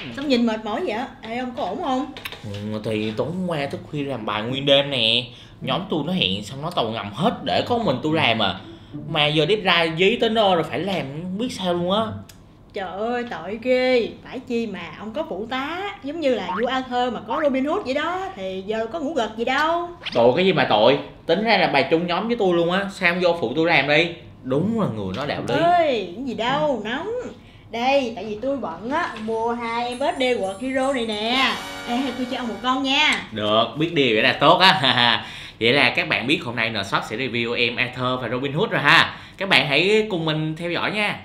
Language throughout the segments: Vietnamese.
Sao nhìn mệt mỏi vậy? Ê ông có ổn không? Thì tối hôm qua thức khuya làm bài nguyên đêm nè. Nhóm tôi nó hẹn xong nó tàu ngầm hết để có mình tôi làm à. Mà giờ deadline dí tới nơi rồi phải làm không biết sao luôn á. Trời ơi tội ghê. Phải chi mà ông có phụ tá giống như là vua Arthur mà có Robin Hood vậy đó. Thì giờ có ngủ gật gì đâu. Tội cái gì mà tội. Tính ra là bài chung nhóm với tôi luôn á. Sao không vô phụ tôi làm đi. Đúng là người nó đạo lý. Ơi cái gì đâu nóng. Đây tại vì tôi bận á mua 2 em birthday World Hero này nè. Ê tôi cho ông một con nha. Được, biết điều vậy là tốt á. Vậy là các bạn biết hôm nay Nshop sẽ review em Arthur và Robin Hood rồi ha. Các bạn hãy cùng mình theo dõi nha.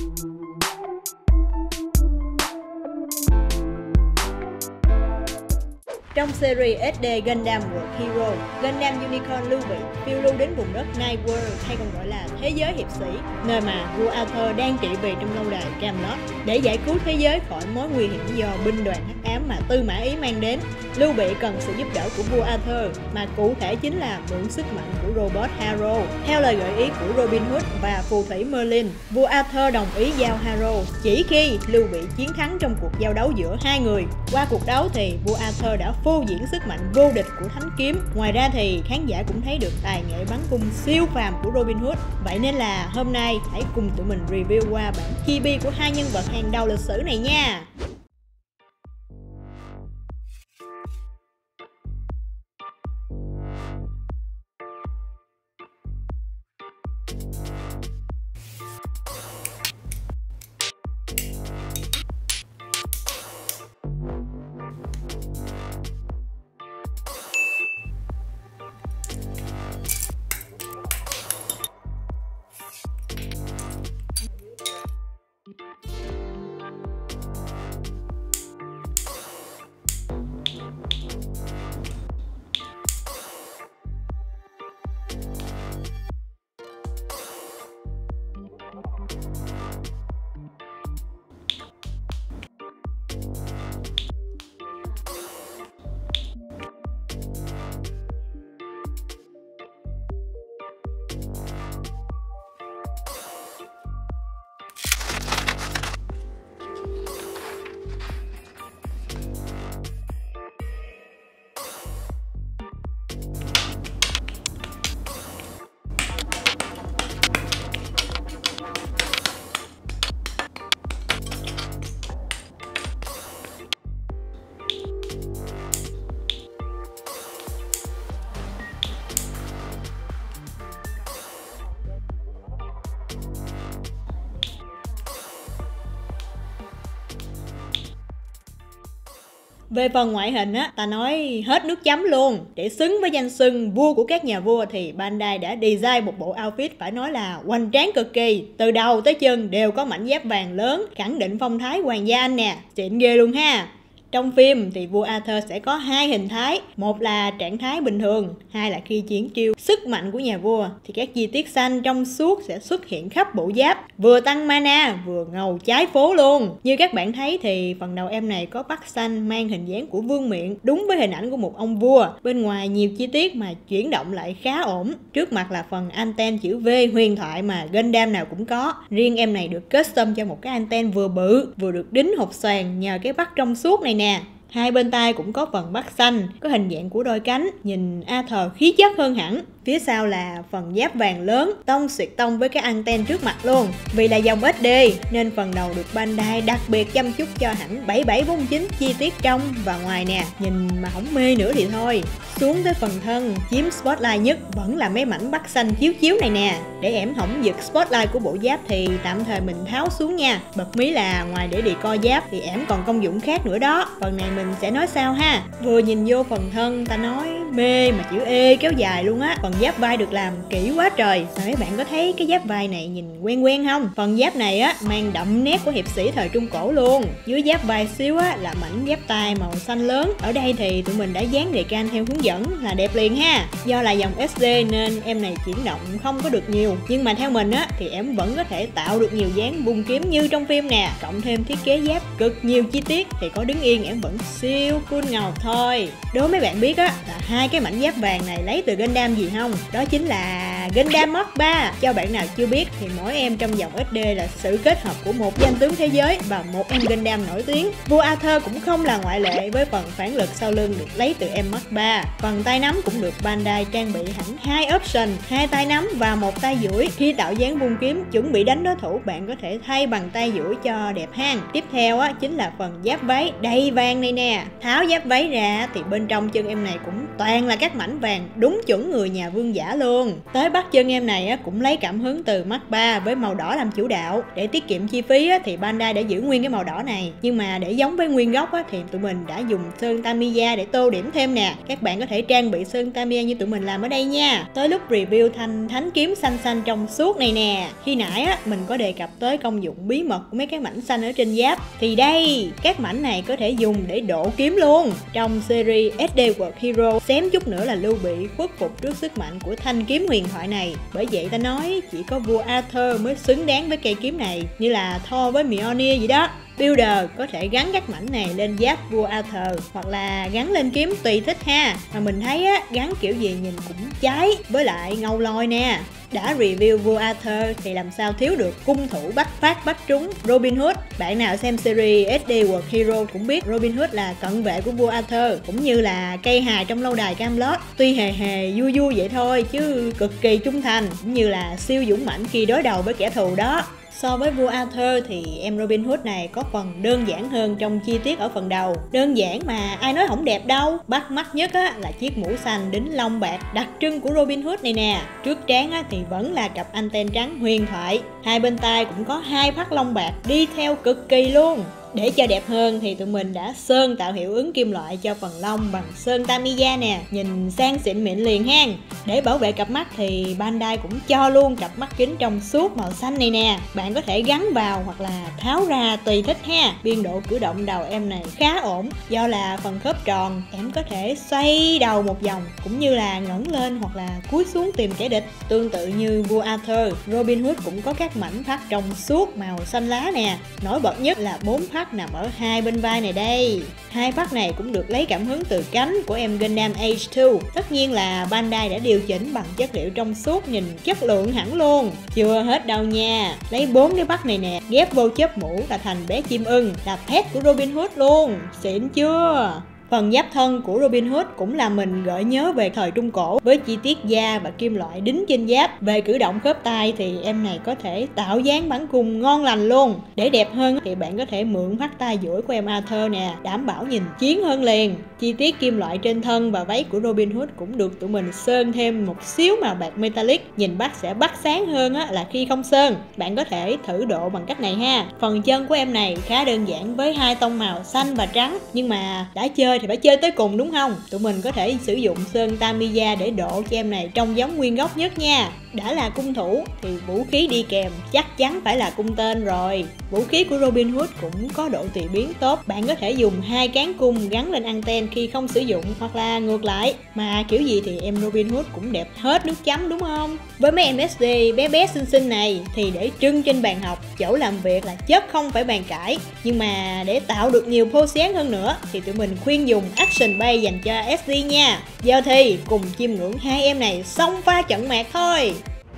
Trong series SD Gundam World Hero, Gundam Unicorn Lưu Bị phiêu lưu đến vùng đất Night World hay còn gọi là thế giới hiệp sĩ, nơi mà vua Arthur đang trị vì trong lâu đài Camelot. Để giải cứu thế giới khỏi mối nguy hiểm do binh đoàn hắc ám mà Tư Mã Ý mang đến, Lưu Bị cần sự giúp đỡ của vua Arthur, mà cụ thể chính là mượn sức mạnh của robot Haro. Theo lời gợi ý của Robin Hood và phù thủy Merlin, vua Arthur đồng ý giao Haro chỉ khi Lưu Bị chiến thắng trong cuộc giao đấu giữa hai người. Qua cuộc đấu thì vua Arthur đã phô diễn sức mạnh vô địch của thánh kiếm. Ngoài ra thì khán giả cũng thấy được tài nghệ bắn cung siêu phàm của Robin Hood. Vậy nên là hôm nay hãy cùng tụi mình review qua bản chibi của hai nhân vật hàng đầu lịch sử này nha. Về phần ngoại hình á, ta nói hết nước chấm luôn. Để xứng với danh xưng vua của các nhà vua thì Bandai đã design một bộ outfit phải nói là hoành tráng cực kỳ. Từ đầu tới chân đều có mảnh giáp vàng lớn, khẳng định phong thái hoàng gia Anh nè. Xịn ghê luôn ha. Trong phim thì vua Arthur sẽ có hai hình thái, một là trạng thái bình thường, hai là khi triển chiêu sức mạnh của nhà vua. Thì các chi tiết xanh trong suốt sẽ xuất hiện khắp bộ giáp, vừa tăng mana vừa ngầu cháy phố luôn. Như các bạn thấy thì phần đầu em này có bắt xanh mang hình dáng của vương miện, đúng với hình ảnh của một ông vua. Bên ngoài nhiều chi tiết mà chuyển động lại khá ổn. Trước mặt là phần anten chữ V huyền thoại mà Gundam nào cũng có. Riêng em này được custom cho một cái anten vừa bự vừa được đính hộp xoàn nhờ cái bắt trong suốt này nè. Hai bên tai cũng có phần bắt xanh, có hình dạng của đôi cánh, nhìn Arthur khí chất hơn hẳn. Phía sau là phần giáp vàng lớn, tông xuyệt tông với cái anten trước mặt luôn. Vì là dòng SD nên phần đầu được Bandai đặc biệt chăm chút cho hẳn 7749 chi tiết trong và ngoài nè. Nhìn mà không mê nữa thì thôi. Xuống tới phần thân, chiếm spotlight nhất vẫn là mấy mảnh bắt xanh chiếu chiếu này nè. Để ẻm hỏng giật spotlight của bộ giáp thì tạm thời mình tháo xuống nha. Bật mí là ngoài để decor giáp thì ẻm còn công dụng khác nữa đó. Phần này mình sẽ nói sau ha. Vừa nhìn vô phần thân ta nói mê mà chữ E kéo dài luôn á. Phần giáp vai được làm kỹ quá trời. Mà mấy bạn có thấy cái giáp vai này nhìn quen quen không? Phần giáp này á mang đậm nét của hiệp sĩ thời Trung Cổ luôn. Dưới giáp vai xíu á là mảnh giáp tai màu xanh lớn. Ở đây thì tụi mình đã dán decal theo hướng dẫn là đẹp liền ha. Do là dòng SD nên em này chuyển động không có được nhiều, nhưng mà theo mình á thì em vẫn có thể tạo được nhiều dáng vung kiếm như trong phim nè. Cộng thêm thiết kế giáp cực nhiều chi tiết thì có đứng yên em vẫn siêu cool ngầu thôi. Đố mấy bạn biết á là hai cái mảnh giáp vàng này lấy từ Gundam gì không? Đó chính là là Gundam Mark 3. Cho bạn nào chưa biết thì mỗi em trong dòng SD là sự kết hợp của một danh tướng thế giới và một em Gundam nổi tiếng. Vua Arthur cũng không là ngoại lệ, với phần phản lực sau lưng được lấy từ em Mark 3. Phần tay nắm cũng được Bandai trang bị hẳn 2 option, 2 tay nắm và 1 tay duỗi. Khi tạo dáng vung kiếm chuẩn bị đánh đối thủ, bạn có thể thay bằng tay duỗi cho đẹp hang. Tiếp theo á chính là phần giáp váy đầy vàng này nè. Tháo giáp váy ra thì bên trong chân em này cũng toàn là các mảnh vàng, đúng chuẩn người nhà vương giả luôn. Tới bắt chân em này á cũng lấy cảm hứng từ Mark 3 với màu đỏ làm chủ đạo. Để tiết kiệm chi phí á thì Bandai đã giữ nguyên cái màu đỏ này, nhưng mà để giống với nguyên gốc á thì tụi mình đã dùng sơn Tamiya để tô điểm thêm nè. Các bạn có thể trang bị sơn Tamiya như tụi mình làm ở đây nha. Tới lúc review thanh thánh kiếm xanh xanh trong suốt này nè. Khi nãy á mình có đề cập tới công dụng bí mật của mấy cái mảnh xanh ở trên giáp, thì đây, các mảnh này có thể dùng để độ kiếm luôn. Trong series SD World Hero, xém chút nữa là Lưu Bị khuất phục trước sức mạnh của thanh kiếm huyền thoại này. Bởi vậy ta nói chỉ có vua Arthur mới xứng đáng với cây kiếm này, như là Thor với Mjolnir vậy đó. Builder có thể gắn các mảnh này lên giáp vua Arthur hoặc là gắn lên kiếm tùy thích ha. Mà mình thấy á, gắn kiểu gì nhìn cũng cháy với lại ngầu lòi nè. Đã review vua Arthur thì làm sao thiếu được cung thủ bắt phát bắt trúng Robin Hood. Bạn nào xem series SD World Hero cũng biết Robin Hood là cận vệ của vua Arthur, cũng như là cây hài trong lâu đài Camelot. Tuy hề hề vui vui vậy thôi chứ cực kỳ trung thành, cũng như là siêu dũng mãnh khi đối đầu với kẻ thù đó. So với vua Arthur thì em Robin Hood này có phần đơn giản hơn trong chi tiết ở phần đầu. Đơn giản mà ai nói không đẹp đâu. Bắt mắt nhất á, là chiếc mũ xanh đính lông bạc đặc trưng của Robin Hood này nè. Trước trán á, thì vẫn là cặp anten trắng huyền thoại. Hai bên tai cũng có 2 phát lông bạc đi theo cực kỳ luôn. Để cho đẹp hơn thì tụi mình đã sơn tạo hiệu ứng kim loại cho phần lông bằng sơn Tamiya nè, nhìn sang xịn mịn liền hang. Để bảo vệ cặp mắt thì Bandai cũng cho luôn cặp mắt kính trong suốt màu xanh này nè. Bạn có thể gắn vào hoặc là tháo ra tùy thích ha. Biên độ cử động đầu em này khá ổn, do là phần khớp tròn, em có thể xoay đầu một vòng cũng như là ngẩng lên hoặc là cúi xuống tìm kẻ địch. Tương tự như vua Arthur, Robin Hood cũng có các mảnh phát trong suốt màu xanh lá nè. Nổi bật nhất là 4 phát nằm ở 2 bên vai này đây. 2 phát này cũng được lấy cảm hứng từ cánh của em Gundam Age 2. Tất nhiên là Bandai đã điều chỉnh bằng chất liệu trong suốt nhìn chất lượng hẳn luôn. Chưa hết đâu nha. Lấy 4 cái bắt này nè, ghép vô chớp mũ là thành bé chim ưng, là pet của Robin Hood luôn. Xịn chưa? Phần giáp thân của Robin Hood cũng làm mình gợi nhớ về thời Trung Cổ, với chi tiết da và kim loại đính trên giáp. Về cử động khớp tay thì em này có thể tạo dáng bắn cung ngon lành luôn. Để đẹp hơn thì bạn có thể mượn phát tay duỗi của em Arthur nè, đảm bảo nhìn chiến hơn liền. Chi tiết kim loại trên thân và váy của Robin Hood cũng được tụi mình sơn thêm một xíu màu bạc metallic, nhìn bắt sẽ bắt sáng hơn á là khi không sơn. Bạn có thể thử độ bằng cách này ha. Phần chân của em này khá đơn giản với 2 tông màu xanh và trắng, nhưng mà đã chơi thì phải chơi tới cùng đúng không? Tụi mình có thể sử dụng sơn Tamiya để độ cho em này trông giống nguyên gốc nhất nha. Đã là cung thủ thì vũ khí đi kèm chắc chắn phải là cung tên rồi. Vũ khí của Robin Hood cũng có độ tùy biến tốt. Bạn có thể dùng 2 cán cung gắn lên anten khi không sử dụng, hoặc là ngược lại. Mà kiểu gì thì em Robin Hood cũng đẹp hết nước chấm đúng không? Với mấy em SD bé bé xinh xinh này thì để trưng trên bàn học, chỗ làm việc là chất không phải bàn cãi. Nhưng mà để tạo được nhiều pose dáng hơn nữa thì tụi mình khuyên dùng Action Bay dành cho SD nha. Giờ thì cùng chiêm ngưỡng hai em này xông pha trận mạc thôi.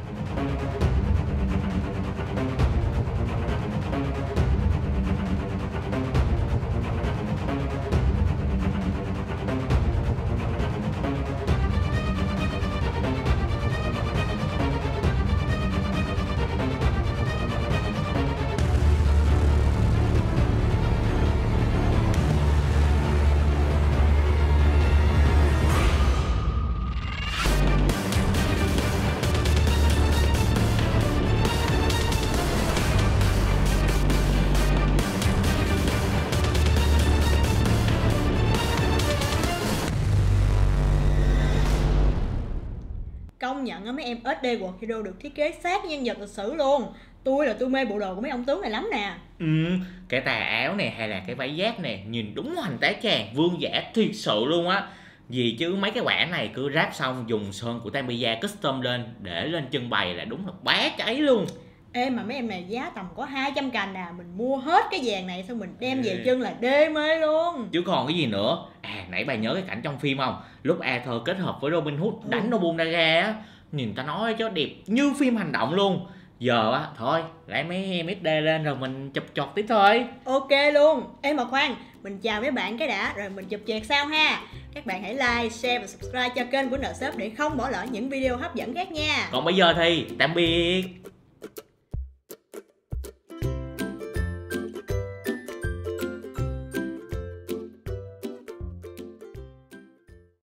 Công nhận á, mấy em SD World Hero được thiết kế sát nhân vật lịch sử luôn. Tôi mê bộ đồ của mấy ông tướng này lắm nè. Cái tà áo này hay là cái váy giáp này nhìn đúng hoành tá tràng vương giả thiệt sự luôn á. Vì chứ mấy cái quả này cứ ráp xong dùng sơn của Tamiya custom lên để lên trưng bày là đúng là bá cháy luôn. Ê mà mấy em này giá tầm có 200 cành à. Mình mua hết cái vàng này xong mình đem về chân là đê mê luôn. Chứ còn cái gì nữa. À nãy bà nhớ cái cảnh trong phim không? Lúc Arthur kết hợp với Robin Hood đánh Nobunaga á, Nhìn ta nói cho đẹp như phim hành động luôn. Giờ á, thôi lấy mấy em SD lên rồi mình chụp chọt tiếp thôi. Ok luôn. Ê mà khoan, mình chào mấy bạn cái đã rồi mình chụp chẹt sau ha. Các bạn hãy like, share và subscribe cho kênh của Nshop để không bỏ lỡ những video hấp dẫn khác nha. Còn bây giờ thì tạm biệt.